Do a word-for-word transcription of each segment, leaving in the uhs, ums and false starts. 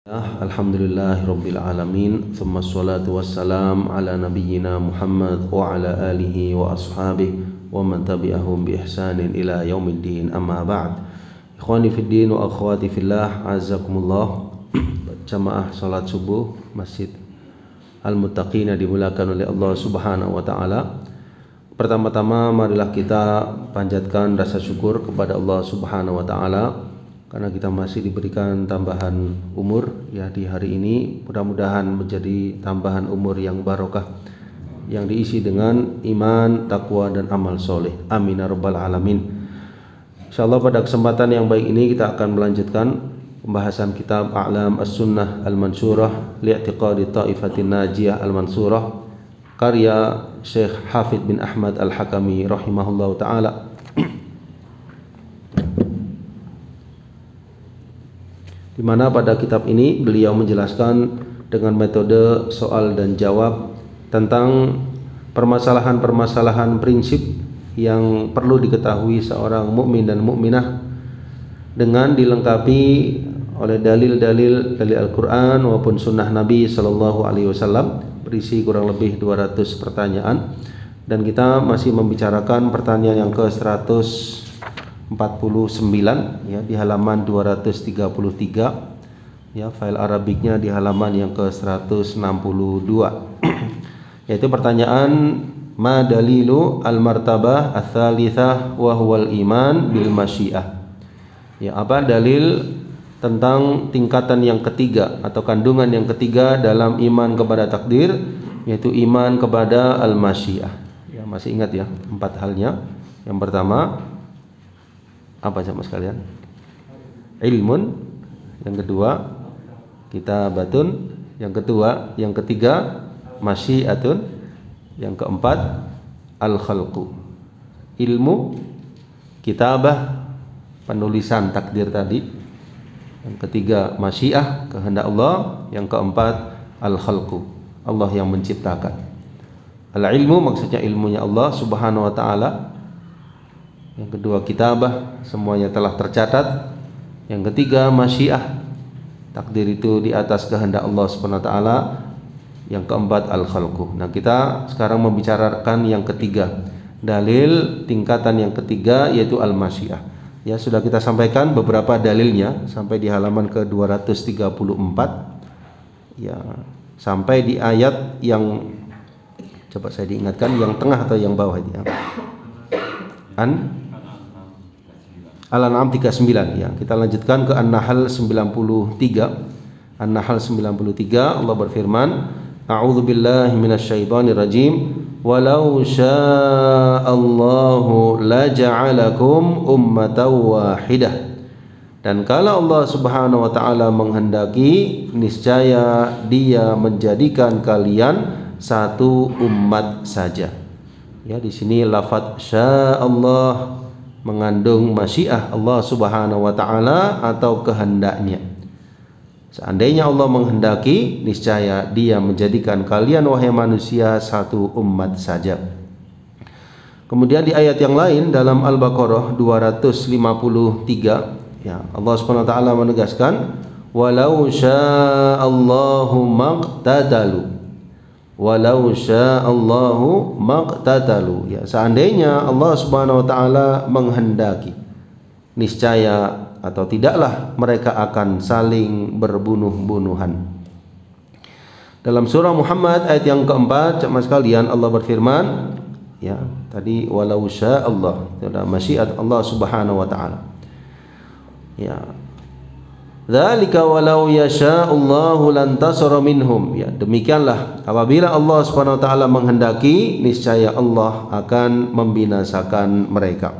Alhamdulillahirabbil alamin, tsumma sholatu wassalam ala nabiyyina Muhammad wa ala alihi wa ashabihi wa man tabi'ahum bi ihsanin ila yaumiddin. Amma ba'd. Ikhwani fid din wa akhwati fillah, azakumullah. Jamaah salat subuh Masjid Al-Muttaqin dimulakan oleh Allah Subhanahu wa taala. Pertama-tama marilah kita panjatkan rasa syukur kepada Allah Subhanahu wa taala karena kita masih diberikan tambahan umur ya di hari ini. Mudah-mudahan menjadi tambahan umur yang barokah, yang diisi dengan iman, takwa dan amal soleh. Amin ya rabbal alamin. Insyaallah pada kesempatan yang baik ini kita akan melanjutkan pembahasan kitab A'lam As-Sunnah Al-Mansurah Li'tiqadi Ta'ifatin Najiyah Al-Mansurah karya Syekh Hafidh bin Ahmad Al-Hakami rahimahullahu taala. Di mana pada kitab ini beliau menjelaskan dengan metode soal dan jawab tentang permasalahan-permasalahan prinsip yang perlu diketahui seorang mukmin dan mukminah, dengan dilengkapi oleh dalil-dalil dari Al-Quran maupun Sunnah Nabi Sallallahu Alaihi Wasallam, berisi kurang lebih dua ratus pertanyaan, dan kita masih membicarakan pertanyaan yang ke seratus empat puluh sembilan ya, di halaman dua ratus tiga puluh tiga ya, file Arabiknya di halaman yang ke seratus enam puluh dua yaitu pertanyaan ma dalilu al-martabah ats-tsalitsah wa huwal iman bil masyiah. Ya, apa dalil tentang tingkatan yang ketiga atau kandungan yang ketiga dalam iman kepada takdir, yaitu iman kepada al-masyiah. Ya, masih ingat ya empat halnya. Yang pertama apa sama sekalian? Ilmun. Yang kedua kitabatun. Yang kedua, yang ketiga masyiatun. Yang keempat al-khalqu. Ilmu, kitabah, penulisan takdir tadi. Yang ketiga masyiah, kehendak Allah. Yang keempat al-khalqu, Allah yang menciptakan. Al-ilmu maksudnya ilmunya Allah Subhanahu wa taala. Yang kedua kitabah, semuanya telah tercatat. Yang ketiga masyiah, takdir itu di atas kehendak Allah Subhanahu wa taala. Yang keempat al-khalqu. Nah, kita sekarang membicarakan yang ketiga, dalil tingkatan yang ketiga, yaitu al-masyiah. Ya, sudah kita sampaikan beberapa dalilnya sampai di halaman ke dua ratus tiga puluh empat. Ya, sampai di ayat yang, coba saya diingatkan, yang tengah atau yang bawah itu ya. An Al-An'am tiga puluh sembilan ya. Kita lanjutkan ke An-Nahl sembilan puluh tiga. An-Nahl sembilan puluh tiga, Allah berfirman, A'udzu billahi minasyaitonir rajim. Walau sya'allahu laja'alakum ummatan wahidah. Dan kalau Allah Subhanahu wa taala menghendaki, niscaya Dia menjadikan kalian satu umat saja. Ya, di sini lafaz sya'allah mengandung masyiah Allah Subhanahu wa taala atau kehendaknya. Seandainya Allah menghendaki, niscaya Dia menjadikan kalian wahai manusia satu umat saja. Kemudian di ayat yang lain dalam Al-Baqarah dua ratus lima puluh tiga ya, Allah Subhanahu wa taala menegaskan, walau sya'allahu maqtatalu. Walau sya'allahu maqtatalu ya, seandainya Allah Subhanahu wa taala menghendaki, niscaya atau tidaklah mereka akan saling berbunuh-bunuhan. Dalam surah Muhammad ayat yang keempat, jemaah sekalian, Allah berfirman ya, tadi walau sya'allah, itu adalah masyiat Allah Subhanahu wa taala. Ya. Dzalika walau yasha'ullahu lantasara minhum. Ya, demikianlah apabila Allah Subhanahu wa taala menghendaki, niscaya Allah akan membinasakan mereka.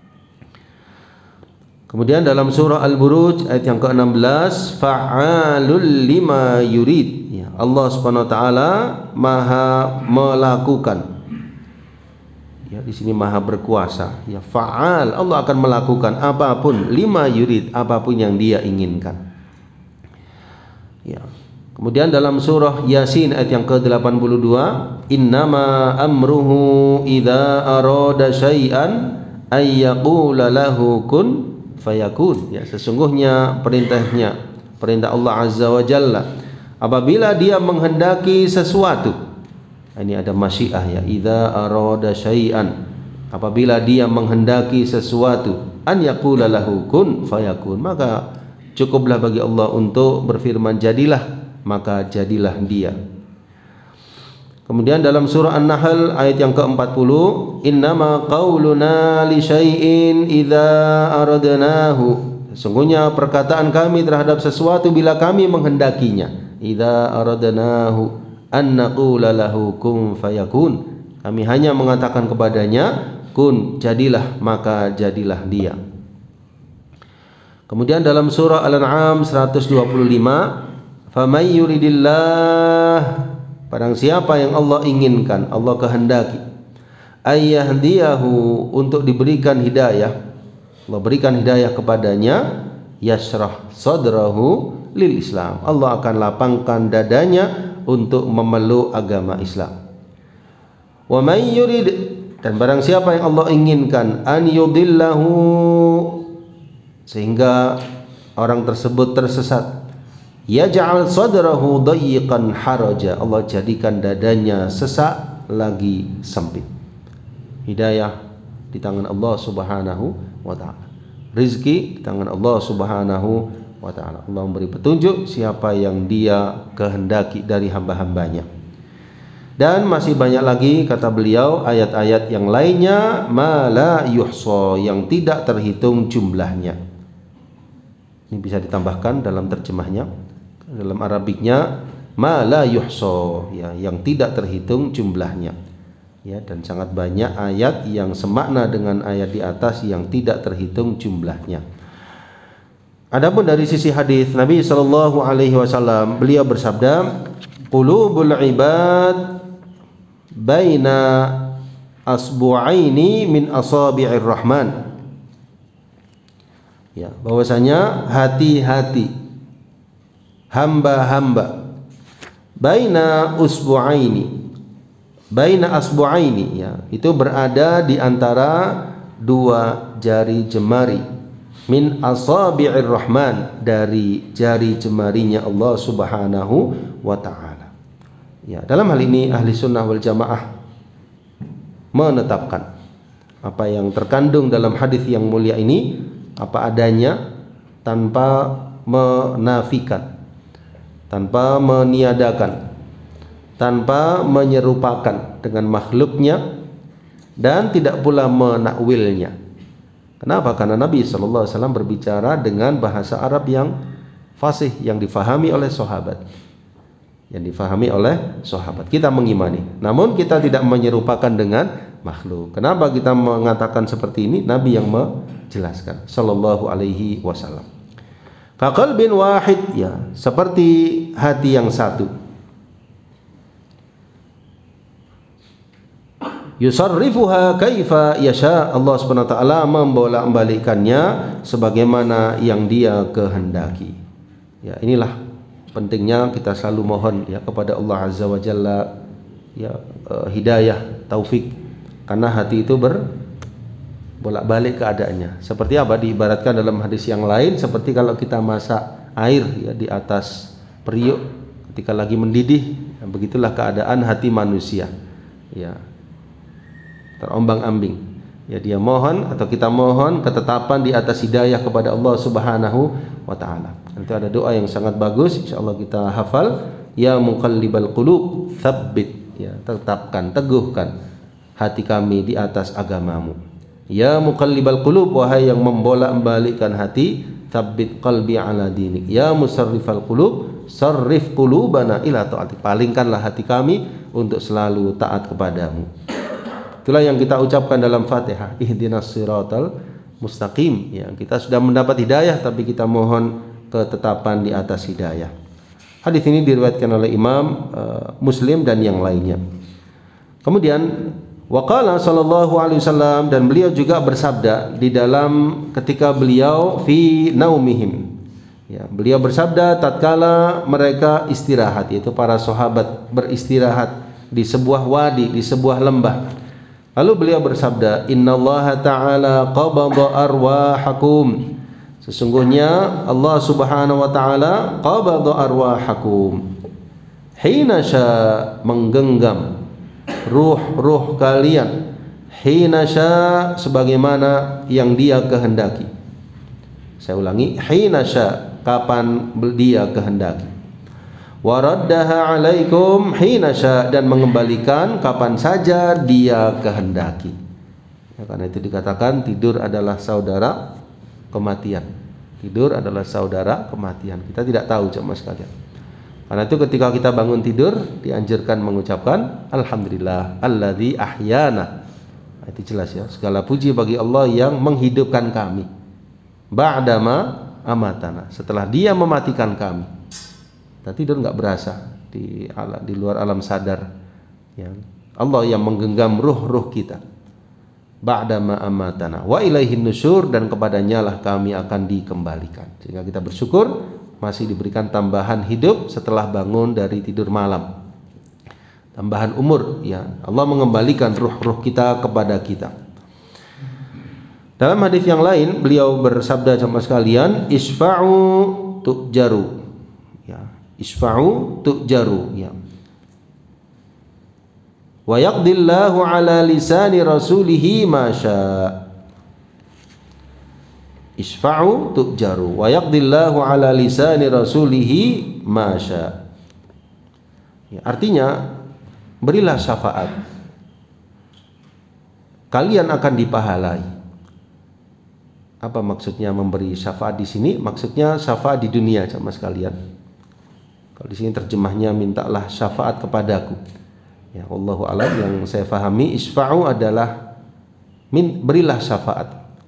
Kemudian dalam surah Al-Buruj ayat yang ke enam belas, fa'alul lima yurid. Ya, Allah Subhanahu wa taala Maha melakukan. Ya, di sini Maha berkuasa. Ya, fa'al, Allah akan melakukan apapun, lima yurid, apapun yang Dia inginkan. Ya. Kemudian dalam surah Yasin ayat yang ke delapan puluh dua, innama amruhu idza arada syai'an ay yaqula lahu kun fayakun. Ya, sesungguhnya perintahnya perintah Allah Azza wa Jalla. Apabila dia menghendaki sesuatu, ini ada masyiah ya, idza arada syai'an, apabila dia menghendaki sesuatu, an yaqula lahu kun fayakun, maka cukuplah bagi Allah untuk berfirman jadilah, maka jadilah dia. Kemudian dalam surah An-Nahl ayat yang keempat puluh, innama qauluna li syai'in idza aradnahu, sesungguhnya perkataan kami terhadap sesuatu bila kami menghendakinya, idza aradnahu an naqula lahu kun fayakun, kami hanya mengatakan kepadanya kun, jadilah, maka jadilah dia. Kemudian dalam surah Al-An'am seratus dua puluh lima, faman yuridillah, barang siapa yang Allah inginkan, Allah kehendaki, ayyahdiyahu, untuk diberikan hidayah, Allah berikan hidayah kepadanya, yashrah sadrahu lil Islam, Allah akan lapangkan dadanya untuk memeluk agama Islam. Wa may yurid, dan barang siapa yang Allah inginkan, an yudillahu, sehingga orang tersebut tersesat, yaj'al sadrahu dayiqan haraja, Allah jadikan dadanya sesak lagi sempit. Hidayah di tangan Allah Subhanahu wa taala. Rizki di tangan Allah Subhanahu wa taala. Allah memberi petunjuk siapa yang Dia kehendaki dari hamba-hambanya. Dan masih banyak lagi kata beliau ayat-ayat yang lainnya, ma la yuhsa, yang tidak terhitung jumlahnya. Ini bisa ditambahkan dalam terjemahnya. Dalam Arabiknya ma la yuhsa, ya, yang tidak terhitung jumlahnya. Ya, dan sangat banyak ayat yang semakna dengan ayat di atas yang tidak terhitung jumlahnya. Adapun dari sisi hadis Nabi sallallahu alaihi wasallam, beliau bersabda, qulubul ibad baina asbu'aini min asabi'ir rahman. Ya, bahwasanya hati-hati hamba-hamba baina usbu'aini, baina asbu'aini, ya, itu berada di antara dua jari jemari, min asabi'ir rahman, dari jari jemarinya Allah Subhanahu wa ta'ala. Ya, dalam hal ini ahli sunnah wal jamaah menetapkan apa yang terkandung dalam hadis yang mulia ini apa adanya, tanpa menafikan, tanpa meniadakan, tanpa menyerupakan dengan makhluknya, dan tidak pula menakwilnya. Kenapa? Karena Nabi shallallahu alaihi wasallam berbicara dengan bahasa Arab yang fasih, yang difahami oleh sahabat, yang difahami oleh sahabat. Kita mengimani, namun kita tidak menyerupakan dengan makhluk. Kenapa kita mengatakan seperti ini? Nabi yang menjelaskan sallallahu alaihi wasallam. Kaqalbin wahid, ya, seperti hati yang satu. Yusarrifuha kaifa yasha, Allah Subhanahu wa taala membolak-balikkannya sebagaimana yang Dia kehendaki. Ya, inilah pentingnya kita selalu mohon ya kepada Allah Azza wa Jalla, ya, uh, hidayah, taufik, karena hati itu berbolak-balik keadaannya. Seperti apa diibaratkan dalam hadis yang lain, seperti kalau kita masak air ya di atas periuk ketika lagi mendidih, ya, begitulah keadaan hati manusia. Ya, terombang-ambing. Ya, dia mohon atau kita mohon ketetapan di atas hidayah kepada Allah Subhanahu wa taala. Nanti ada doa yang sangat bagus, insyaallah kita hafal, ya muqallibal qulub tsabbit, ya, tetapkan, teguhkan hati kami di atas agamamu. Ya muqallibal qulub, wahai yang membolak-balikkan hati, tsabbit qalbi ala dinik. Ya musarrifal qulub, sarrif qulubana ila ta'atik, palingkanlah hati kami untuk selalu taat kepadamu. Itulah yang kita ucapkan dalam Fatihah, ihdinas siratal mustaqim. Ya, kita sudah mendapat hidayah tapi kita mohon ketetapan di atas hidayah. Hadis ini diriwayatkan oleh Imam uh, Muslim dan yang lainnya. Kemudian waqala sallallahu alaihi wasallam, dan beliau juga bersabda di dalam ketika beliau fi naumihim. Ya, beliau bersabda tatkala mereka istirahat, yaitu para sahabat beristirahat di sebuah wadi, di sebuah lembah. Lalu beliau bersabda, innallaha ta'ala qabada arwahakum, Sesungguhnya Allah Subhanahu wa taala qabadha arwahakum hina sya, menggenggam ruh-ruh kalian, hina sya, sebagaimana yang Dia kehendaki. Saya ulangi, hina sya, kapan Dia kehendaki. Wa raddaha alaikum hina sya, dan mengembalikan kapan saja Dia kehendaki. Ya, karena itu dikatakan tidur adalah saudara kematian. Tidur adalah saudara kematian. Kita tidak tahu jemaah sekalian. Karena itu ketika kita bangun tidur dianjurkan mengucapkan alhamdulillah alladzi ahyana. Itu jelas ya. Segala puji bagi Allah yang menghidupkan kami. Ba'dama amatana. Setelah Dia mematikan kami. Kita tidur enggak berasa di di luar alam sadar. Ya. Allah yang menggenggam ruh-ruh kita. Ba'dama amatana wa ilaihin nusyur, dan kepadanya lah kami akan dikembalikan. Sehingga kita bersyukur masih diberikan tambahan hidup setelah bangun dari tidur malam, tambahan umur. Ya, Allah mengembalikan ruh-ruh kita kepada kita. Dalam hadis yang lain beliau bersabda jemaah sekalian, isfa'u tu'jaru. Ya, isfa'u tu'jaru. Ya. Wa yaqdillahu ala lisani rasulihi ma syaa. Isfa'u tu'jaru wa yaqdillahu ala lisani rasulihi ma syaa. Ya, artinya berilah syafaat, kalian akan dipahalai. Apa maksudnya memberi syafaat di sini? Maksudnya syafaat di dunia sama sekalian. Kalau di sini terjemahnya mintalah syafaat kepadaku. Ya, wallahu a'lam, yang saya fahami isfa'u adalah min, berilah syafaat.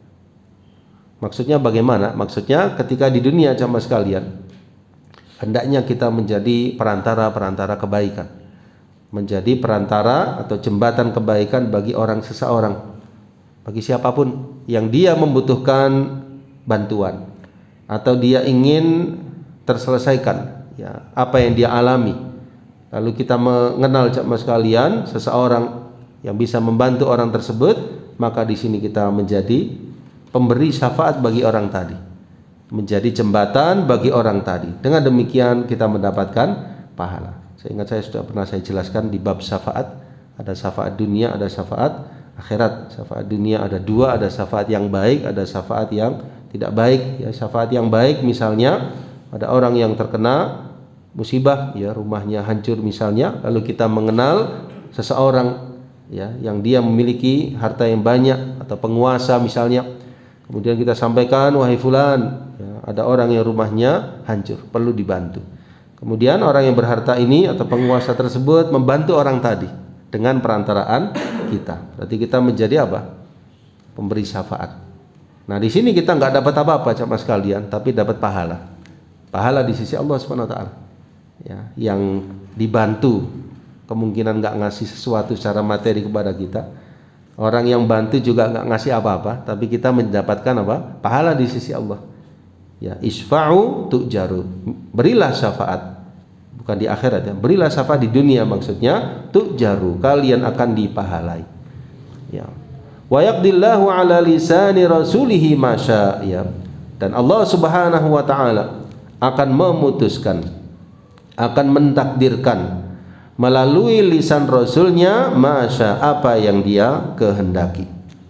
Maksudnya bagaimana? Maksudnya ketika di dunia jamaah sekalian, hendaknya kita menjadi perantara-perantara kebaikan, menjadi perantara atau jembatan kebaikan bagi orang seseorang, bagi siapapun yang dia membutuhkan bantuan atau dia ingin terselesaikan ya apa yang dia alami. Lalu kita mengenal jemaah sekalian seseorang yang bisa membantu orang tersebut, maka di sini kita menjadi pemberi syafaat bagi orang tadi, menjadi jembatan bagi orang tadi. Dengan demikian kita mendapatkan pahala. Saya ingat saya sudah pernah saya jelaskan di bab syafaat, ada syafaat dunia, ada syafaat akhirat. Syafaat dunia ada dua, ada syafaat yang baik, ada syafaat yang tidak baik. Ya, syafaat yang baik misalnya ada orang yang terkena musibah, ya rumahnya hancur misalnya, lalu kita mengenal seseorang ya yang dia memiliki harta yang banyak atau penguasa misalnya, kemudian kita sampaikan, wahai fulan, ya, ada orang yang rumahnya hancur, perlu dibantu. Kemudian orang yang berharta ini atau penguasa tersebut membantu orang tadi dengan perantaraan kita. Berarti kita menjadi apa? Pemberi syafaat. Nah di sini kita nggak dapat apa-apa jemaah sekalian, tapi dapat pahala. Pahala di sisi Allah Subhanahu wa taala. Ya, yang dibantu kemungkinan nggak ngasih sesuatu secara materi kepada kita, orang yang bantu juga nggak ngasih apa-apa, tapi kita mendapatkan apa? Pahala di sisi Allah. Ya, isfa'u tu'jaru, berilah syafaat, bukan di akhirat ya, berilah syafaat di dunia maksudnya, tu'jaru, kalian akan dipahalai. Ya, wa yaqdillahu ala lisani rasulihi ma syaa. Ya, dan Allah Subhanahu wa taala akan memutuskan, akan mentakdirkan melalui lisan Rasulnya masya apa yang dia kehendaki.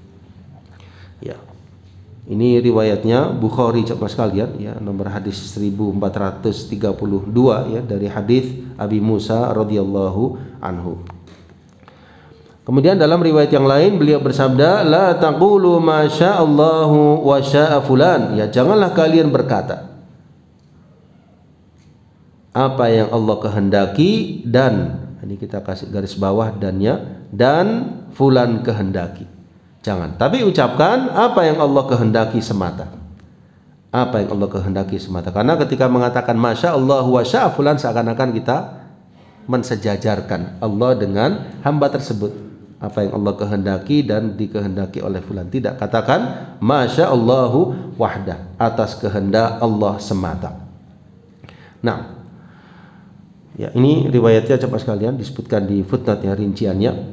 Ya, ini riwayatnya Bukhari jemaah sekalian ya, nomor hadis seribu empat ratus tiga puluh dua ya, dari hadis Abi Musa radhiyallahu anhu. Kemudian dalam riwayat yang lain beliau bersabda, la taqulu ma sya'allahu wa sya'a fulan. Ya, janganlah kalian berkata apa yang Allah kehendaki dan, ini kita kasih garis bawah dannya, dan fulan kehendaki. Jangan, tapi ucapkan apa yang Allah kehendaki semata. Apa yang Allah kehendaki semata. Karena ketika mengatakan masya Allah wa sya'a fulan, seakan-akan kita mensejajarkan Allah dengan hamba tersebut. Apa yang Allah kehendaki dan dikehendaki oleh fulan. Tidak, katakan masya Allahu wahdah, atas kehendak Allah semata. Nah, ya, ini riwayatnya cepat sekalian disebutkan di footnote ya, rinciannya.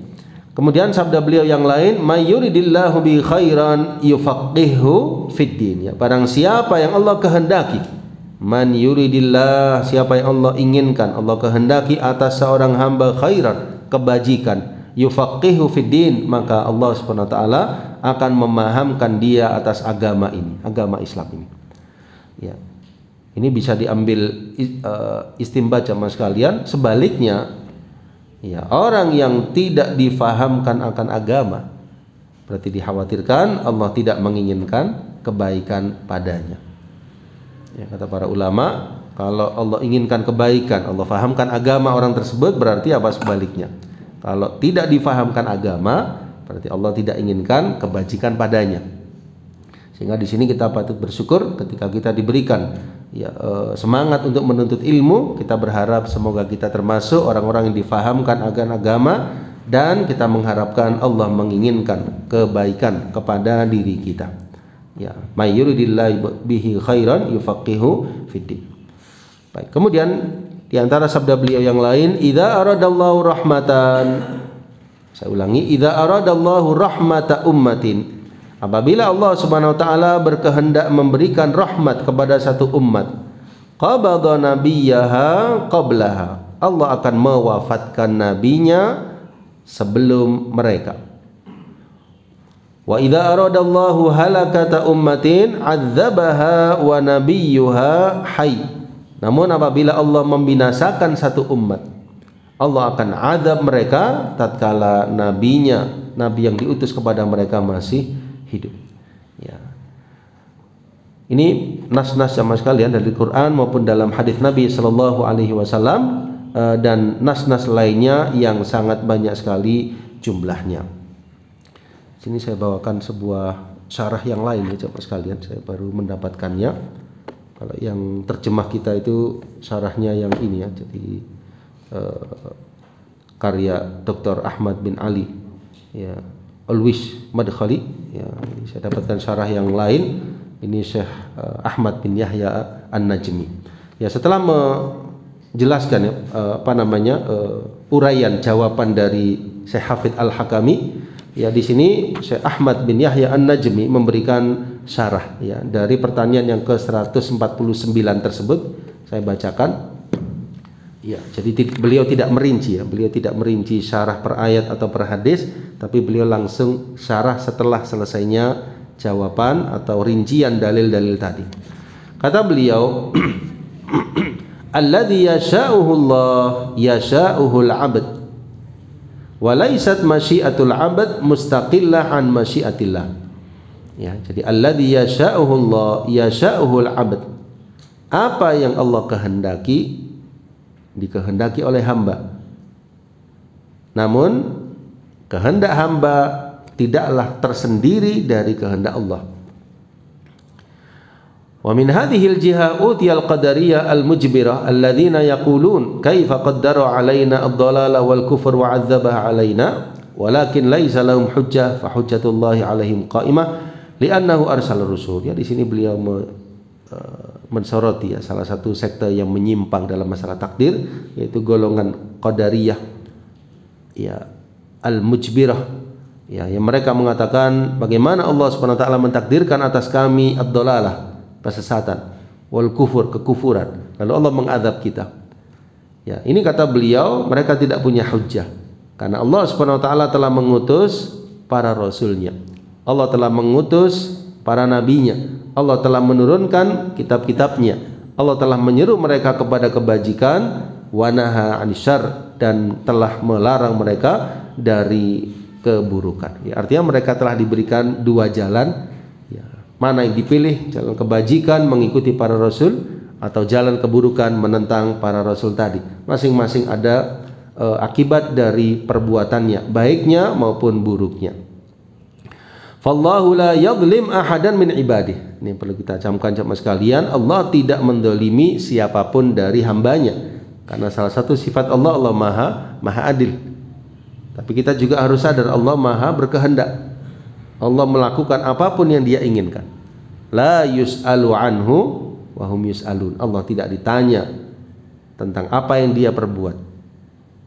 Kemudian sabda beliau yang lain, may yuridillahu bi khairan yufaqihu fid din. Ya, barang siapa yang Allah kehendaki, man yuridillah, siapa yang Allah inginkan, Allah kehendaki atas seorang hamba khairan, kebajikan, yufaqihu fid din, maka Allah Subhanahu wa taala akan memahamkan dia atas agama ini, agama Islam ini. Ya. Ini bisa diambil uh, istimbat jamaah sekalian. Sebaliknya, ya, orang yang tidak difahamkan akan agama, berarti dikhawatirkan Allah tidak menginginkan kebaikan padanya. Ya, kata para ulama, kalau Allah inginkan kebaikan, Allah fahamkan agama orang tersebut, berarti apa sebaliknya? Kalau tidak difahamkan agama, berarti Allah tidak inginkan kebajikan padanya. Sehingga di sini kita patut bersyukur ketika kita diberikan ya, eh, semangat untuk menuntut ilmu. Kita berharap semoga kita termasuk orang-orang yang difahamkan akan agama, dan kita mengharapkan Allah menginginkan kebaikan kepada diri kita. Ya, may yuridillahu bihi khairan yufaqihu fiddin. Baik, kemudian di antara sabda beliau yang lain, idza aradallahu rahmatan, saya ulangi, idza aradallahu rahmata ummatin, apabila Allah Subhanahu wa taala berkehendak memberikan rahmat kepada satu umat, qabadha nabiyyaha qablaha, Allah akan mewafatkan nabinya sebelum mereka. Wa idza aradallahu halakata ummatin adzabaha wa nabiyyuha hayy. Namun apabila Allah membinasakan satu umat, Allah akan azab mereka tatkala nabinya, nabi yang diutus kepada mereka masih hidup. Ya. Ini nas-nas sama sekalian dari Quran maupun dalam hadis Nabi Shallallahu Alaihi Wasallam, dan nas-nas lainnya yang sangat banyak sekali jumlahnya. Sini saya bawakan sebuah syarah yang lain ya jemaah sekalian, saya baru mendapatkannya. Kalau yang terjemah kita itu syarahnya yang ini ya, jadi uh, karya Doktor Ahmad bin Ali ya, Alwish Madkhali ya. Saya dapatkan syarah yang lain, ini Syekh uh, Ahmad bin Yahya An-Najmi. Ya, setelah menjelaskan ya, uh, apa namanya uh, uraian jawaban dari Syekh Hafidz Al-Hakami, ya di sini Syekh Ahmad bin Yahya An-Najmi memberikan syarah ya dari pertanyaan yang ke seratus empat puluh sembilan tersebut. Saya bacakan. Ya, jadi beliau tidak merinci ya, beliau tidak merinci syarah per ayat atau per hadis, tapi beliau langsung syarah setelah selesainya jawaban atau rincian dalil-dalil tadi. Kata beliau, alladzi yasha'uhu Allah yasha'uhu al-'abd wa laysat masyiatul 'abd mustaqillah an masyiatillah. Ya, jadi alladzi yasha'uhu Allah yasha'uhu al-'abd, apa yang Allah kehendaki dikehendaki oleh hamba. Namun kehendak hamba tidaklah tersendiri dari kehendak Allah. Wa min hadhihi al-jiha utiyal qadariyah al-mujbirah alladzina yaqulun kaifa qaddara alaina ad-dhalala wal kufr wa 'adzabaha alaina walakin laisa lahum hujjah fa hujjatullahi alaihim qa'imah li'annahu arsala rusul. Ya, di sini beliau me, uh, mensoroti ya salah satu sekte yang menyimpang dalam masalah takdir, yaitu golongan qadariyah ya al-mujbirah ya, yang mereka mengatakan bagaimana Allah Subhanahu wa taala mentakdirkan atas kami ad-dhalalah, kesesatan, wal kufur, kekufuran, lalu Allah mengadab kita. Ya, ini kata beliau, mereka tidak punya hujjah karena Allah Subhanahu wa taala telah mengutus para rasulnya, Allah telah mengutus para nabinya, Allah telah menurunkan kitab-kitabnya, Allah telah menyeru mereka kepada kebajikan, wanaha anisyar, dan telah melarang mereka dari keburukan. Ya, artinya mereka telah diberikan dua jalan. Ya, mana yang dipilih, jalan kebajikan mengikuti para rasul, atau jalan keburukan menentang para rasul tadi. Masing-masing ada e, akibat dari perbuatannya, baiknya maupun buruknya. Fallahu la yadhlim ahadan min ibadih. Ini perlu kita camkan jemaah sekalian, Allah tidak mendolimi siapapun dari hambanya, karena salah satu sifat Allah, Allah maha maha adil. Tapi kita juga harus sadar Allah maha berkehendak, Allah melakukan apapun yang dia inginkan. La yus'alu anhu wa hum yus'alun. Allah tidak ditanya tentang apa yang dia perbuat,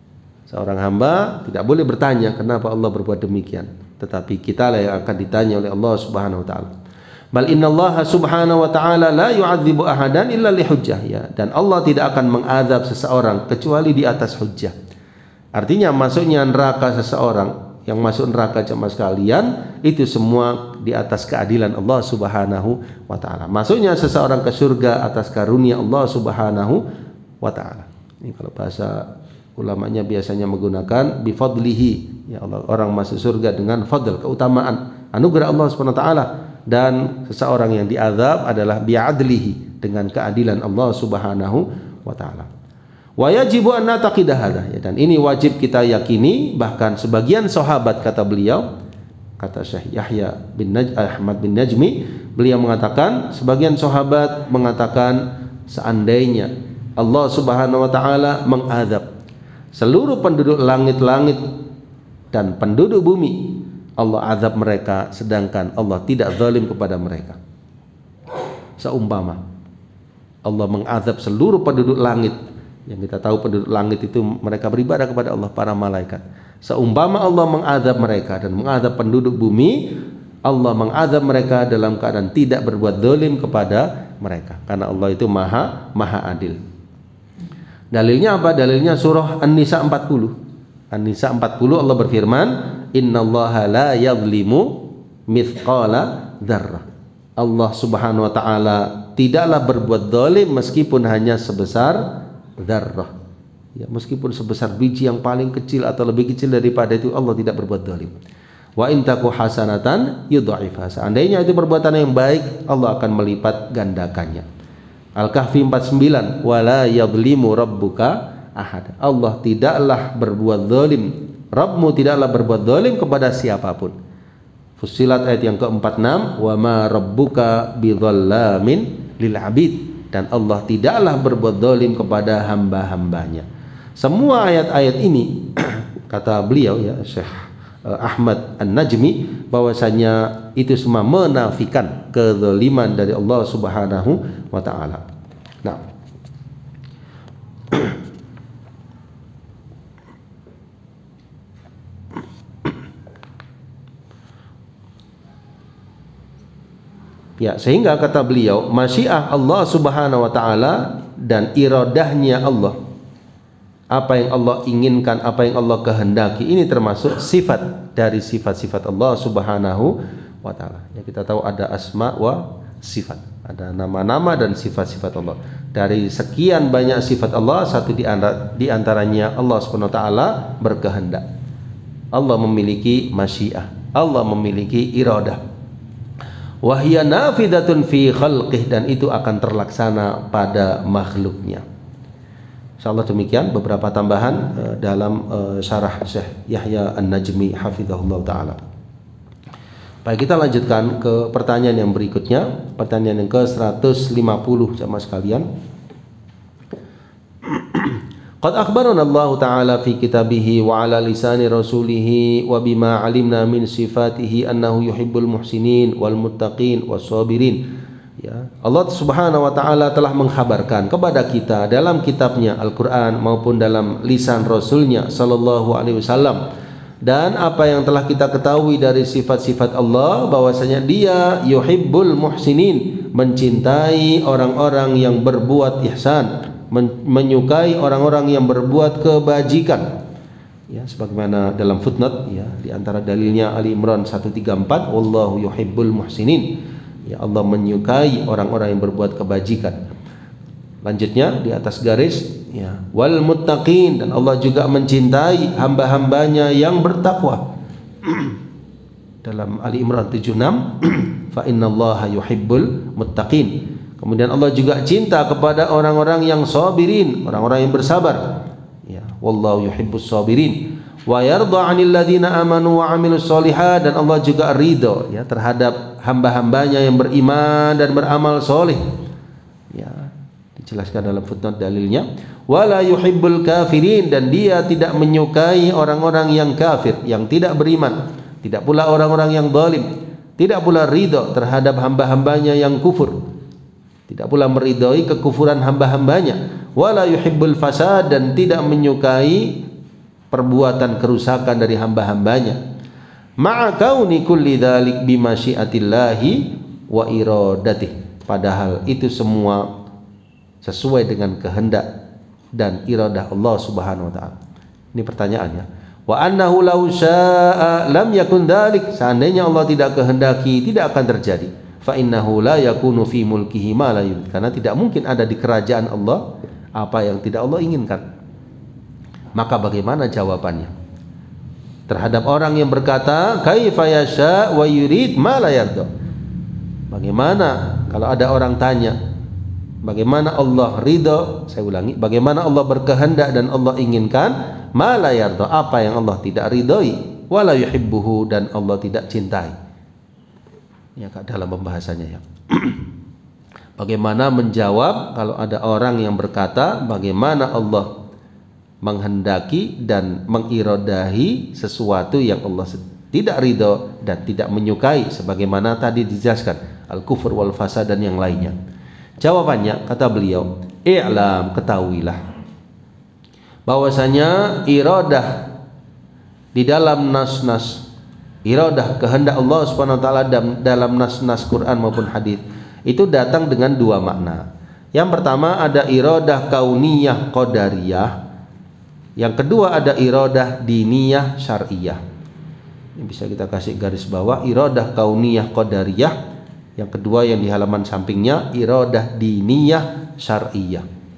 Seorang hamba tidak boleh bertanya kenapa Allah berbuat demikian, tetapi kita lah yang akan ditanya oleh Allah Subhanahu wa taala. Bal innallaha subhanahu wa ta'ala la yu'adzibu ahadan illa li hujjah, ya, dan Allah tidak akan mengazab seseorang kecuali di atas hujjah. Artinya masuknya neraka seseorang, yang masuk neraka jemaah sekalian, itu semua di atas keadilan Allah Subhanahu wa ta'ala. Masuknya seseorang ke surga atas karunia Allah Subhanahu wa ta'ala. Ini kalau bahasa ulamanya biasanya menggunakan bifadlihi, ya, Allah, orang masuk surga dengan fadl, keutamaan, anugerah Allah Subhanahu wa ta'ala. Dan seseorang yang diazab adalah bi'adlihi, dengan keadilan Allah Subhanahu wa ta'ala. Wa yajibu an nataqidah hadza, ya, dan ini wajib kita yakini. Bahkan sebagian sahabat, kata beliau, kata Syekh Yahya bin Naj Ahmad bin Najmi, beliau mengatakan, sebagian sahabat mengatakan seandainya Allah Subhanahu wa ta'ala mengazab seluruh penduduk langit-langit dan penduduk bumi, Allah azab mereka sedangkan Allah tidak zalim kepada mereka. Seumpama Allah mengazab seluruh penduduk langit, yang kita tahu penduduk langit itu mereka beribadah kepada Allah, para malaikat. Seumpama Allah mengazab mereka dan mengazab penduduk bumi, Allah mengazab mereka dalam keadaan tidak berbuat zalim kepada mereka, karena Allah itu maha maha adil. Dalilnya apa? Dalilnya surah An-Nisa empat puluh. An-Nisa empat puluh, Allah berfirman, innallaha la yadhlimu mithqala dzarrah. Allah Subhanahu wa ta'ala tidaklah berbuat zalim meskipun hanya sebesar dzarrah, ya, meskipun sebesar biji yang paling kecil atau lebih kecil daripada itu, Allah tidak berbuat zalim. Wa in taku hasanatan yudha'ifha, seandainya itu perbuatan yang baik, Allah akan melipat gandakannya. Al-Kahfi empat puluh sembilan, wala yadhlimu rabbuka ahad. Allah tidaklah berbuat zalim, Rabbmu tidaklah berbuat zalim kepada siapapun. Fussilat ayat yang ke empat puluh enam, wa ma rabbuka bidzallamin lil abid, dan Allah tidaklah berbuat zalim kepada hamba-hambanya. Semua ayat-ayat ini kata beliau, ya, Syekh Ahmad An-Najmi, bahwasanya itu semua menafikan kezaliman dari Allah Subhanahu wa ta'ala. Nah, ya, sehingga kata beliau, masyiah Allah Subhanahu wa ta'ala dan iradahnya Allah, apa yang Allah inginkan, apa yang Allah kehendaki, ini termasuk sifat dari sifat-sifat Allah Subhanahu wa ta'ala. Ya, kita tahu ada asma wa sifat, ada nama-nama dan sifat-sifat Allah. Dari sekian banyak sifat Allah, satu di antaranya Allah Subhanahu wa ta'ala berkehendak. Allah memiliki masyiah, Allah memiliki iradah. Wahya nafidatun fi khalqih, dan itu akan terlaksana pada makhluknya. Insyaallah demikian beberapa tambahan uh, dalam uh, syarah Syekh Yahya An-Najmi hafizahullah taala. Baik, kita lanjutkan ke pertanyaan yang berikutnya, pertanyaan yang ke seratus lima puluh jamaah sekalian. Qad akhbarana Allah Ta'ala fi kitabihi wa ala lisani rasulihi wa bima alimna min sifatihi annahu yuhibbul muhsinin wal muttaqin was sabirin. Ya, Allah Subhanahu wa ta'ala telah mengkhabarkan kepada kita dalam kitabnya Al-Qur'an maupun dalam lisan Rasulnya sallallahu alaihi wasallam, dan apa yang telah kita ketahui dari sifat-sifat Allah, bahwasanya Dia yuhibbul muhsinin, mencintai orang-orang yang berbuat ihsan, menyukai orang-orang yang berbuat kebajikan. Ya, sebagaimana dalam footnote, ya, di antara dalilnya Ali Imran seratus tiga puluh empat, wallahu yuhibbul muhsinin. Ya, Allah menyukai orang-orang yang berbuat kebajikan. Lanjutnya di atas garis, ya, wal muttaqin, dan Allah juga mencintai hamba-hambanya yang bertakwa. Dalam Ali Imran tujuh puluh enam, fa innallaha yuhibbul muttaqin. Kemudian Allah juga cinta kepada orang-orang yang sabirin, orang-orang yang bersabar. Ya, wallahu yuhibbus sabirin. Wa yarda 'anil ladzina amanu wa 'amilus sholihat, dan Allah juga ridho, ya, terhadap hamba-hambanya yang beriman dan beramal soleh. Ya, dijelaskan dalam footnote dalilnya, wala yuhibbul kafirin, dan Dia tidak menyukai orang-orang yang kafir, yang tidak beriman, tidak pula orang-orang yang zalim, tidak pula ridho terhadap hamba-hambanya yang kufur, tidak pula meridhoi kekufuran hamba-hambanya. Wala yuhibbul fasad, dan tidak menyukai perbuatan kerusakan dari hamba-hambanya. Ma'a kauni kulli dzalik bi masyiatillahi wa iradatih. Padahal itu semua sesuai dengan kehendak dan iradah Allah Subhanahu wa taala. Ini pertanyaannya. Wa annahu law syaa'a lam yakun dzalik. Seandainya Allah tidak kehendaki, tidak akan terjadi. Fa innahu la yakunu fi mulkihi ma la yurid. Karena tidak mungkin ada di kerajaan Allah apa yang tidak Allah inginkan. Maka bagaimana jawabannya terhadap orang yang berkata kaifa yasha wa yurid ma la yarda? Bagaimana kalau ada orang tanya bagaimana Allah ridha? Saya ulangi, bagaimana Allah berkehendak dan Allah inginkan ma la yarda, apa yang Allah tidak ridhoi, wa la yuhibbuhu, dan Allah tidak cintai. Ya, dalam pembahasannya ya. Bagaimana menjawab kalau ada orang yang berkata bagaimana Allah menghendaki dan mengirodahi sesuatu yang Allah tidak ridho dan tidak menyukai, sebagaimana tadi dijelaskan al-kufur wal fasad dan yang lainnya. Jawabannya, kata beliau, i'lam, ketahuilah bahwasanya iradah di dalam nas-nas, iradah kehendak Allah Subhanahu wa taala dalam nas-nas Quran maupun hadis itu datang dengan dua makna. Yang pertama ada iradah kauniyah qadariyah. Yang kedua ada iradah diniyah syar'iyah. Ini bisa kita kasih garis bawah, iradah kauniyah qadariyah. Yang kedua yang di halaman sampingnya iradah diniyah syar'iyah.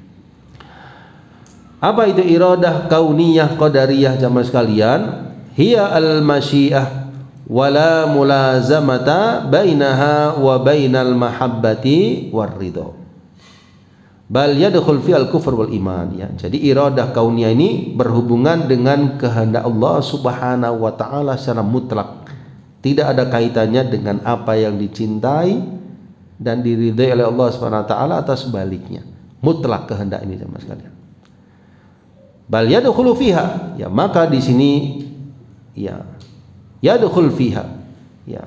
Apa itu iradah kauniyah qadariyah jamaah sekalian? Hiya al-masyiah wala mulazamata bainaha wa bainal mahabbati war ridha. Bal yadkhul fi al-kufr wal iman, ya. Jadi iradah kauniyah ini berhubungan dengan kehendak Allah Subhanahu wa taala secara mutlak. Tidak ada kaitannya dengan apa yang dicintai dan diridai oleh Allah Subhanahu wa taala atau sebaliknya. Mutlak kehendak ini sama sekalian. Bal yadkhulu fiha, ya, maka di sini ya yadkhul fiha, ya,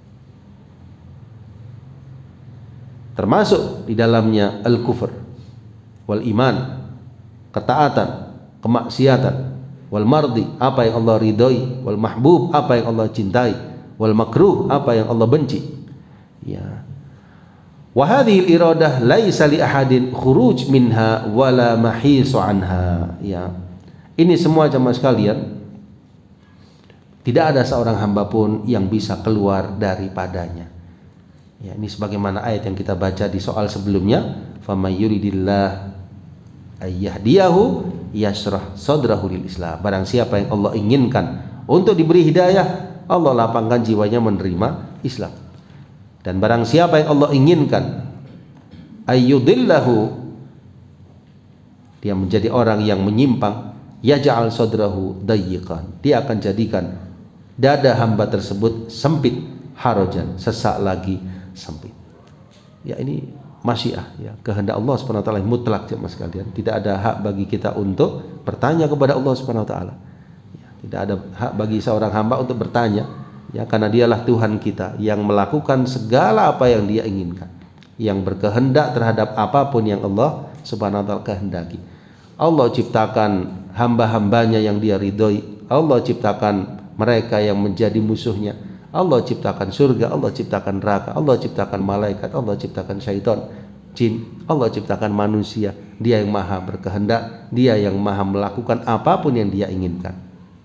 termasuk di dalamnya al-kufr wal iman, ketaatan, kemaksiatan, wal mardi, apa yang Allah ridhoi, wal mahbub, apa yang Allah cintai, wal makruh, apa yang Allah benci. Ya. Wa hadhihi al-iradah laisa li ahadin khuruj minha wala mahisu anha. Ya. Ini semua jemaah sekalian, tidak ada seorang hamba pun yang bisa keluar daripadanya. Ya, ini sebagaimana ayat yang kita baca di soal sebelumnya, faman yuridillah ayyahdiyahu yashrah sadrahu lil Islam. Barang siapa yang Allah inginkan untuk diberi hidayah, Allah lapangkan jiwanya menerima Islam. Dan barang siapa yang Allah inginkan ayyudillahu, dia menjadi orang yang menyimpang, yaj'al sadrahu dayyiqan, dia akan jadikan dada hamba tersebut sempit, harajan, sesak lagi sempit. Ya, ini masyiah, ya, kehendak Allah Subhanahu wa taala mutlak jemaah sekalian. Tidak ada hak bagi kita untuk bertanya kepada Allah Subhanahu wa taala. Ya, tidak ada hak bagi seorang hamba untuk bertanya, ya, karena dialah Tuhan kita yang melakukan segala apa yang Dia inginkan, yang berkehendak terhadap apapun yang Allah Subhanahu wa taala kehendaki. Allah ciptakan hamba-hambanya yang Dia ridhoi. Allah ciptakan mereka yang menjadi musuhnya. Allah ciptakan surga, Allah ciptakan neraka, Allah ciptakan malaikat, Allah ciptakan syaitan, jin, Allah ciptakan manusia. Dia yang maha berkehendak, Dia yang maha melakukan apapun yang Dia inginkan.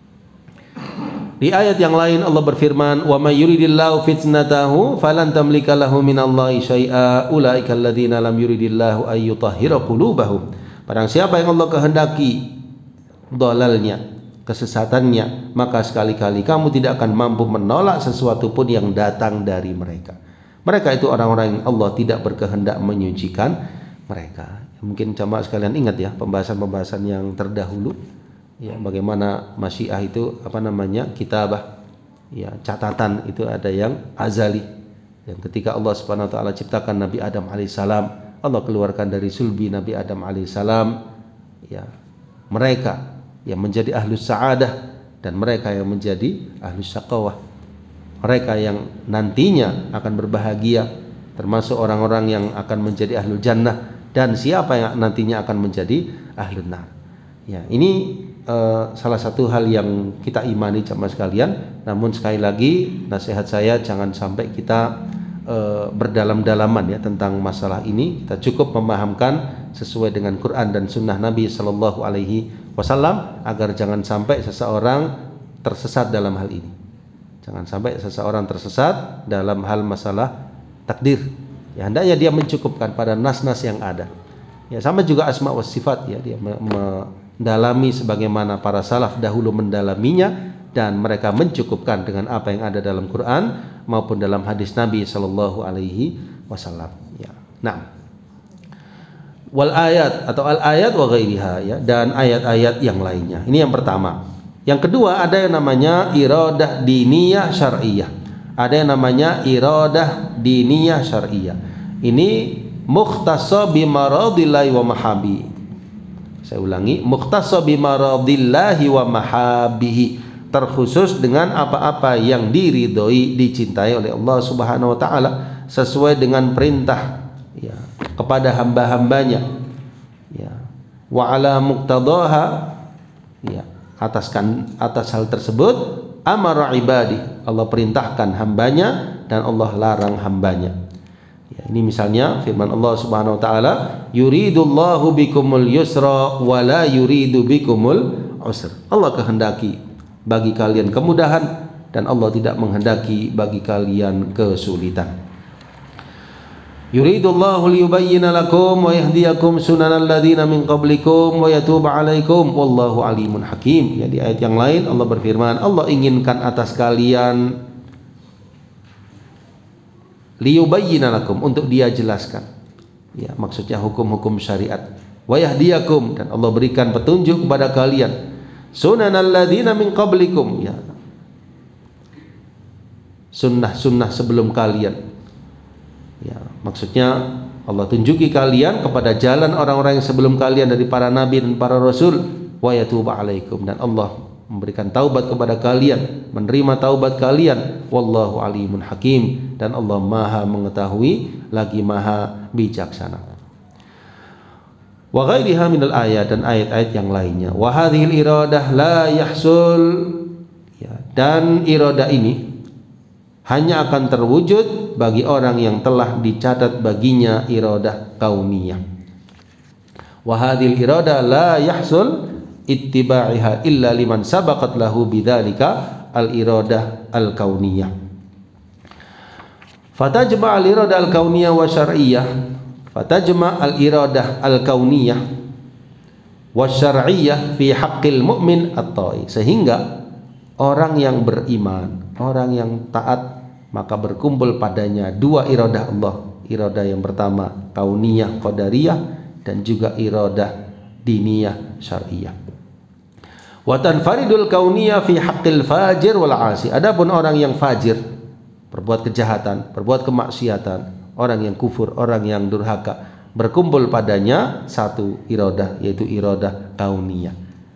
Di ayat yang lain Allah berfirman, wa may yuridillahu fitnatahu falan tamlika lahu minallahi syai'a ulaika alladziina lam yuridillahu ay yutahhira qulubahum. Barang siapa yang Allah kehendaki dhalalnya, kesesatannya, maka sekali-kali kamu tidak akan mampu menolak sesuatu pun yang datang dari mereka. Mereka itu orang-orang yang Allah tidak berkehendak menyucikan mereka. Mungkin jamaah sekalian ingat ya pembahasan-pembahasan yang terdahulu, ya, bagaimana masyiah itu apa namanya, kitabah, ya, catatan itu ada yang azali, yang ketika Allah Subhanahu wa taala ciptakan Nabi Adam alaihissalam, Allah keluarkan dari sulbi Nabi Adam alaihissalam, ya, mereka yang menjadi ahlus sa'adah dan mereka yang menjadi ahlus syaqawah, mereka yang nantinya akan berbahagia, termasuk orang-orang yang akan menjadi ahlul jannah, dan siapa yang nantinya akan menjadi ahlun nar. Ya, ini uh, salah satu hal yang kita imani jamaah sekalian. Namun sekali lagi nasihat saya, jangan sampai kita uh, berdalam-dalaman ya tentang masalah ini. Kita cukup memahamkan sesuai dengan Quran dan Sunnah Nabi Sallallahu Alaihi Wasallam agar jangan sampai seseorang tersesat dalam hal ini. Jangan sampai seseorang tersesat dalam hal masalah takdir. Ya, hendaknya dia mencukupkan pada nas-nas yang ada. Ya, sama juga asma wa sifat ya, dia mendalami sebagaimana para salaf dahulu mendalaminya dan mereka mencukupkan dengan apa yang ada dalam Quran maupun dalam hadis Nabi Sallallahu Alaihi Wasallam. Ya. Nah, wal ayat atau al ayat wa ghairiha ya, dan ayat-ayat yang lainnya. Ini yang pertama. Yang kedua, ada yang namanya iradah diniyah syar'iyah. Ada yang namanya iradah diniyah syar'iyah. Ini mukhtassa bi maradillahi wa mahabi. Saya ulangi, mukhtassa bi maradillahi wa mahabihi, terkhusus dengan apa-apa yang diridhoi, dicintai oleh Allah Subhanahu wa taala sesuai dengan perintah ya kepada hamba-hambanya ya, wa ala muqtadaha ya, atas kan atas hal tersebut amara ibadi, Allah perintahkan hambanya dan Allah larang hambanya ya. Ini misalnya firman Allah Subhanahu wa taala, yuridullahu bikumul yusra wa la yuridu bikumul usra. Allah kehendaki bagi kalian kemudahan dan Allah tidak menghendaki bagi kalian kesulitan. Yuridullahu liyubayyina lakum wa yahdiyakum sunanal ladzina min qablikum wa yatuba 'alaikum wallahu alimun hakim. Ya, di ayat yang lain Allah berfirman, Allah inginkan atas kalian liyubayyina lakum, untuk dia jelaskan. Ya, maksudnya hukum-hukum syariat. Wa yahdiyakum, dan Allah berikan petunjuk kepada kalian. Sunanal ladzina min qablikum, ya. Sunnah-sunnah sebelum kalian. Ya, maksudnya Allah tunjuki kalian kepada jalan orang-orang yang sebelum kalian dari para nabi dan para rasul, wa yatuba 'alaikum, dan Allah memberikan taubat kepada kalian, menerima taubat kalian, wallahu alimun hakim, dan Allah Maha mengetahui lagi Maha bijaksana. Wa ghairiha minal ayat, dan ayat-ayat yang lainnya. Wa hadhil iradah la yahsul ya, dan iradah ini hanya akan terwujud bagi orang yang telah dicatat baginya iradah kauniyah. Wa hadhil iradah la yahsul ittiba'iha illa liman sabaqat lahu bidzalika al-iradah al-kauniyah. Fatajma' al-iradah al-kauniyah wa syar'iyyah. Fatajma' al-iradah al-kauniyah wa syar'iyyah fi haqqil mu'min at-ta'i. Sehingga orang yang beriman, orang yang taat, maka berkumpul padanya dua iradah Allah. Iradah yang pertama kauniyah qadariyah, dan juga iradah diniyah syar'iyah. Wa tanfaridul kauniyah fi haqqil fajir wal 'asi. Adapun orang yang fajir, berbuat kejahatan, berbuat kemaksiatan, orang yang kufur, orang yang durhaka, berkumpul padanya satu iradah, yaitu iradah kauniyah.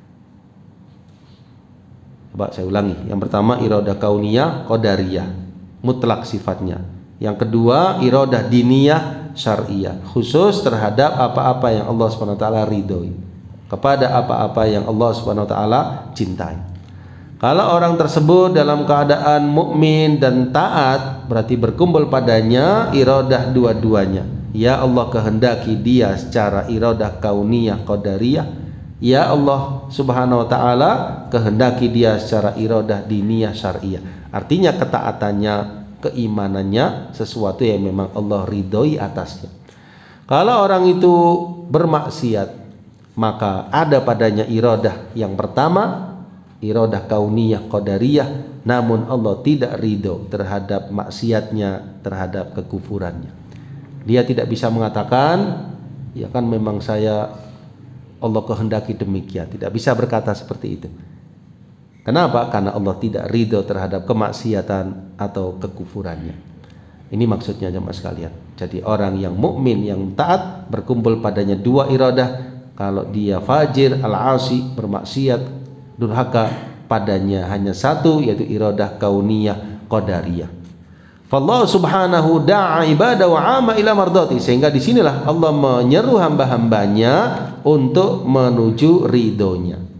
Coba saya ulangi. Yang pertama iradah kauniyah qadariyah, mutlak sifatnya. Yang kedua iradah diniyah syar'iyah, khusus terhadap apa-apa yang Allah Subhanahu wa taala ridhoi, kepada apa-apa yang Allah Subhanahu wa taala cintai. Kalau orang tersebut dalam keadaan mukmin dan taat, berarti berkumpul padanya iradah dua-duanya. Ya Allah kehendaki dia secara iradah kauniyah qadariyah, ya Allah Subhanahu wa taala kehendaki dia secara iradah diniyah syar'iyah. Artinya ketaatannya, keimanannya sesuatu yang memang Allah ridhoi atasnya. Kalau orang itu bermaksiat, maka ada padanya iradah yang pertama, iradah kauniyah qadariyah, namun Allah tidak ridho terhadap maksiatnya, terhadap kekufurannya. Dia tidak bisa mengatakan, ya kan memang saya Allah kehendaki demikian. Tidak bisa berkata seperti itu. Kenapa? Karena Allah tidak ridho terhadap kemaksiatan atau kekufurannya. Ini maksudnya jemaah sekalian. Jadi orang yang mukmin yang taat berkumpul padanya dua iradah. Kalau dia fajir al-asi, bermaksiat, durhaka, padanya hanya satu, yaitu iradah kauniyah qadariyah. Fallahu subhanahu da'a ibadah wa 'ama ila mardati, sehingga disinilah Allah menyeru hamba-hambanya untuk menuju ridhonya.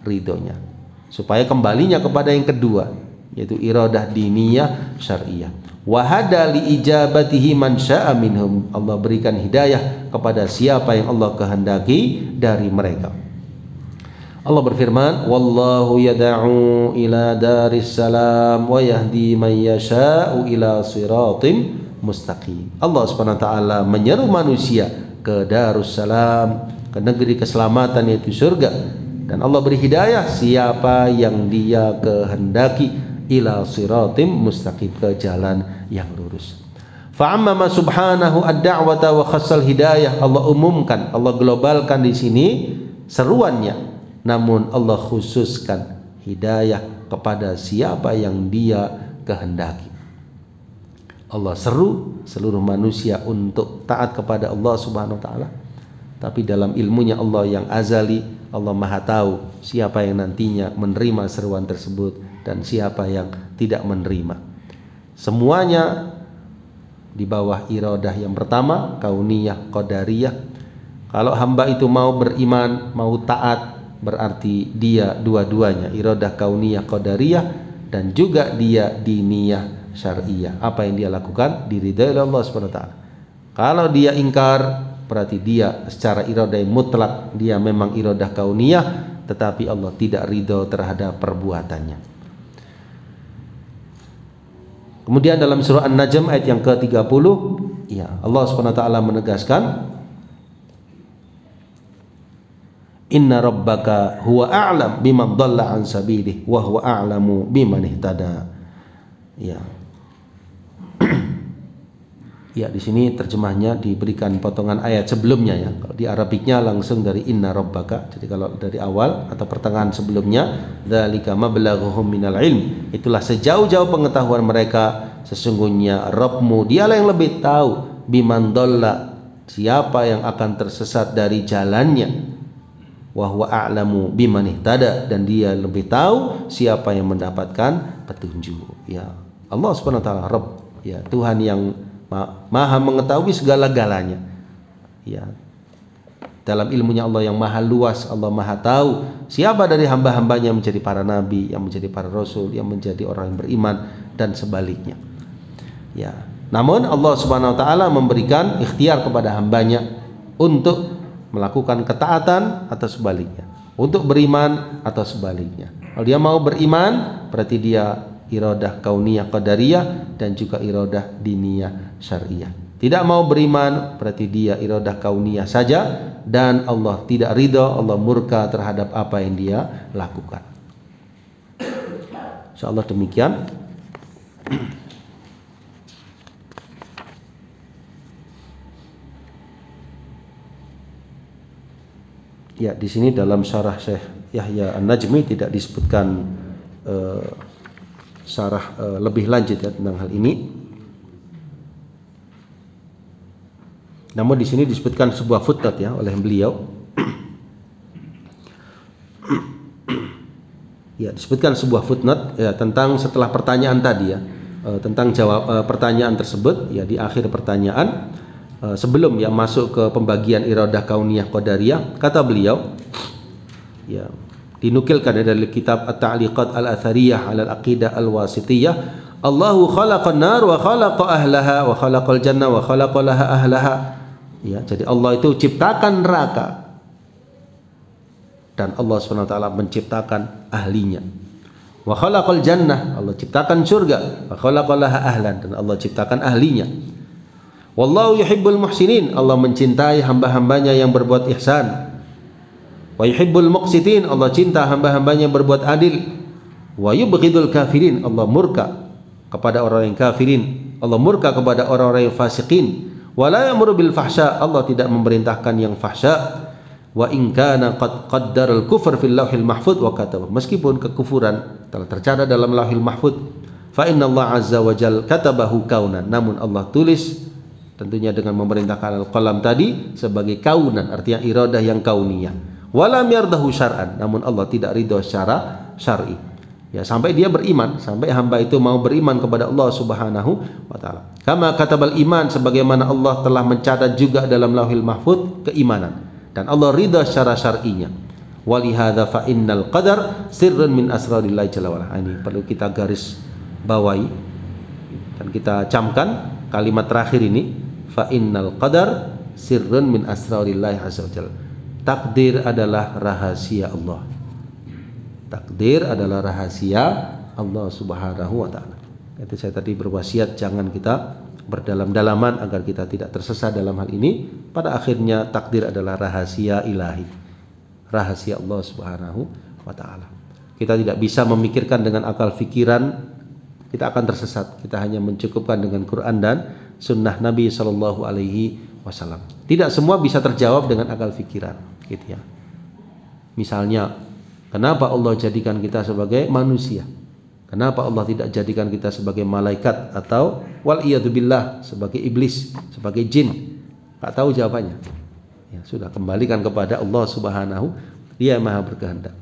ridhonya, supaya kembalinya kepada yang kedua, yaitu iradah diniyah syar'iyah. Wa hada li ijabatihi man syaa minhum, Allah berikan hidayah kepada siapa yang Allah kehendaki dari mereka. Allah berfirman, wallahu yad'u ila daris salam wa yahdi man yasha'u ila siratim mustaqim. Allah Subhanahu wa taala menyeru manusia ke Darussalam, ke negeri keselamatan yaitu surga, dan Allah beri hidayah siapa yang Dia kehendaki ila siratim mustaqim, ke jalan yang lurus. Fa'ammama subhanahu ad-da'wata wa khassal hidayah, Allah umumkan, Allah globalkan di sini seruannya, namun Allah khususkan hidayah kepada siapa yang Dia kehendaki. Allah seru seluruh manusia untuk taat kepada Allah Subhanahu wa taala, tapi dalam ilmunya Allah yang azali, Allah Maha tahu siapa yang nantinya menerima seruan tersebut dan siapa yang tidak menerima. Semuanya di bawah iradah yang pertama, kauniyah qadariyah. Kalau hamba itu mau beriman, mau taat, berarti dia dua-duanya, iradah kauniyah qadariyah dan juga dia diniyah syar'iyah. Apa yang dia lakukan diridai oleh Allah Subhanahu wa taala. Kalau dia ingkar, berarti dia secara iradah mutlak dia memang iradah kauniyah, tetapi Allah tidak ridho terhadap perbuatannya. Kemudian dalam surah An-Najm ayat yang ke tiga puluh, ya, Allah Subhanahu wa taala menegaskan, inna rabbaka huwa a'lam biman dhalla an sabilihi wa huwa a'lamu biman ihtada. Ya. Ya, di sini terjemahnya diberikan potongan ayat sebelumnya ya. Kalau di Arabiknya langsung dari inna rabbaka. Jadi kalau dari awal atau pertengahan sebelumnya, dzalika mablaghuhum minal ilm, itulah sejauh-jauh pengetahuan mereka, sesungguhnya Rabbmu dialah yang lebih tahu biman dhalla, siapa yang akan tersesat dari jalannya, wa huwa a'lamu biman ihtada, dan dia lebih tahu siapa yang mendapatkan petunjuk. Ya, Allah Subhanahu wa taala Rabb, ya, Tuhan yang Maha mengetahui segala-galanya. Ya, dalam ilmunya Allah yang maha luas, Allah maha tahu siapa dari hamba-hambanya yang menjadi para nabi, yang menjadi para rasul, yang menjadi orang yang beriman, dan sebaliknya. Ya, namun Allah Subhanahu wa taala memberikan ikhtiar kepada hambanya untuk melakukan ketaatan atau sebaliknya, untuk beriman atau sebaliknya. Kalau dia mau beriman, berarti dia iradah kauniyah qadariyah dan juga iradah diniyah syar'iyah. Tidak mau beriman, berarti dia iradah kauniyah saja, dan Allah tidak ridha, Allah murka terhadap apa yang dia lakukan. Insyaallah demikian. Ya, di sini dalam syarah Syekh Yahya An-Najmi tidak disebutkan uh, syarah uh, lebih lanjut ya tentang hal ini. Namun di sini disebutkan sebuah footnote ya oleh beliau. Ya, disebutkan sebuah footnote ya tentang setelah pertanyaan tadi ya, uh, tentang jawab uh, pertanyaan tersebut ya, di akhir pertanyaan uh, sebelum ya masuk ke pembagian iradah kauniyah qadariyah, kata beliau ya, dinukilkan dari kitab At-Ta'liqat Al-Athariyah 'ala Al-Aqidah Al-Wasithiyah, Allahu khalaqan nar wa khalaqa ahlaha wa khalaqal jannah wa khalaqa laha ahlaha. Ya, jadi Allah itu ciptakan neraka dan Allah Subhanahu wa taala menciptakan ahlinya. Wa khalaqal jannah, Allah ciptakan surga, wa khalaqa laha ahlan, dan Allah ciptakan ahlinya. Wallahu yuhibbul muhsinin, Allah mencintai hamba-hambanya yang berbuat ihsan. Wa yuhibbul muqsitin, Allah cinta hamba-hambanya yang berbuat adil. Wa yubghidul kafirin, Allah murka kepada orang yang kafirin, Allah murka kepada orang-orang yang fasikin. Wa la ya'muru bil fahsya, Allah tidak memerintahkan yang fahsya. Wa in kana qad qaddaral kufr fil lauhil mahfuz wa kataba, meskipun kekufuran telah tercatat dalam lauhil mahfuz, fa inna Allah azza wa jal katabahu kaunan, namun Allah tulis tentunya dengan memerintahkan al-qalam tadi sebagai kaunan, artinya iradah yang kauniyah. Walam yardahu syar'an, namun Allah tidak ridho secara syar'i. Ya, sampai dia beriman, sampai hamba itu mau beriman kepada Allah Subhanahu wa taala. Kama katabal iman, sebagaimana Allah telah mencatat juga dalam Lauhil Mahfuz keimanan, dan Allah ridha secara syar'inya. Walihada fa innal qadar sirrun min asrarillahi jalla wa ala. Ini perlu kita garis bawahi dan kita camkan kalimat terakhir ini, fa innal qadar sirrun min asrarillahi azza wa jalla. Takdir adalah rahasia Allah. Takdir adalah rahasia Allah Subhanahu wa taala. Itu saya tadi berwasiat jangan kita berdalam-dalaman agar kita tidak tersesat dalam hal ini. Pada akhirnya takdir adalah rahasia ilahi. Rahasia Allah Subhanahu wa taala. Kita tidak bisa memikirkan dengan akal pikiran, kita akan tersesat. Kita hanya mencukupkan dengan Quran dan sunnah Nabi sallallahu alaihi wasallam. Tidak semua bisa terjawab dengan akal pikiran, gitu ya. Misalnya, kenapa Allah jadikan kita sebagai manusia? Kenapa Allah tidak jadikan kita sebagai malaikat atau wal iyadzubillah sebagai iblis, sebagai jin? Tak tahu jawabannya. Ya, sudah, kembalikan kepada Allah Subhanahu. Dia yang maha berkehendak.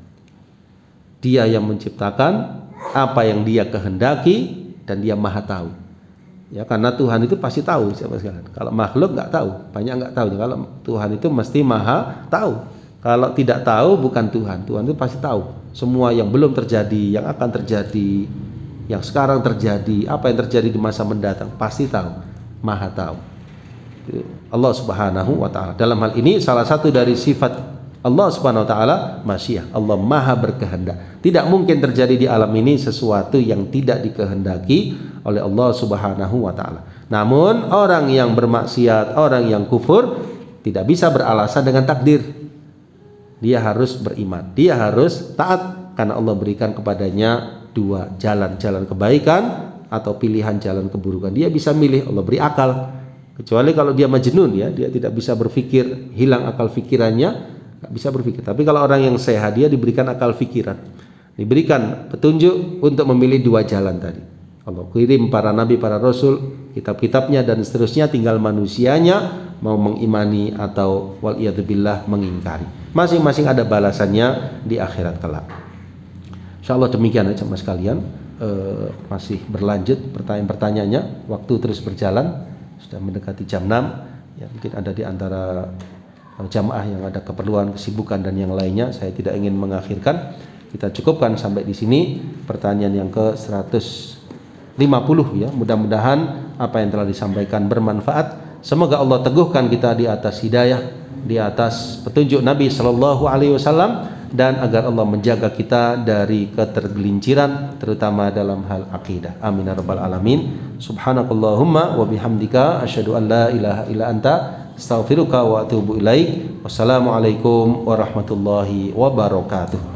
Dia yang menciptakan apa yang dia kehendaki dan dia maha tahu. Ya, karena Tuhan itu pasti tahu, siapa sekalian. Kalau makhluk nggak tahu, banyak nggak tahu. Kalau Tuhan itu mesti maha tahu. Kalau tidak tahu bukan Tuhan. Tuhan itu pasti tahu semua yang belum terjadi, yang akan terjadi, yang sekarang terjadi, apa yang terjadi di masa mendatang, pasti tahu, maha tahu. Allah Subhanahu wa taala. Dalam hal ini salah satu dari sifat Allah Subhanahu wa taala masyiah. Allah maha berkehendak. Tidak mungkin terjadi di alam ini sesuatu yang tidak dikehendaki oleh Allah Subhanahu wa taala. Namun orang yang bermaksiat, orang yang kufur tidak bisa beralasan dengan takdir. Dia harus beriman. Dia harus taat karena Allah berikan kepadanya dua jalan, jalan kebaikan atau pilihan jalan keburukan. Dia bisa milih, Allah beri akal. Kecuali kalau dia majnun, ya, dia tidak bisa berpikir, hilang akal pikirannya, nggak bisa berpikir. Tapi kalau orang yang sehat, dia diberikan akal pikiran, diberikan petunjuk untuk memilih dua jalan tadi. Allah kirim para nabi, para rasul, kitab-kitabnya dan seterusnya, tinggal manusianya mau mengimani atau wal iyadzubillah mengingkari. Masing-masing ada balasannya di akhirat kelak. Insyaallah demikian aja mas sekalian. E, masih berlanjut pertanyaan-pertanyaannya, waktu terus berjalan. Sudah mendekati jam enam, ya, mungkin ada di antara jamaah yang ada keperluan, kesibukan dan yang lainnya. Saya tidak ingin mengakhirkan. Kita cukupkan sampai di sini pertanyaan yang ke seratus lima puluh, ya. Mudah-mudahan apa yang telah disampaikan bermanfaat. Semoga Allah teguhkan kita di atas hidayah, di atas petunjuk Nabi sallallahu alaihi wasallam, dan agar Allah menjaga kita dari ketergelinciran terutama dalam hal akidah. Amin ya rabbal alamin. Subhanakallahumma wa bihamdika asyhadu an la ilaha illa anta astaghfiruka wa atubu ilaik. Wassalamualaikum warahmatullahi wabarakatuh.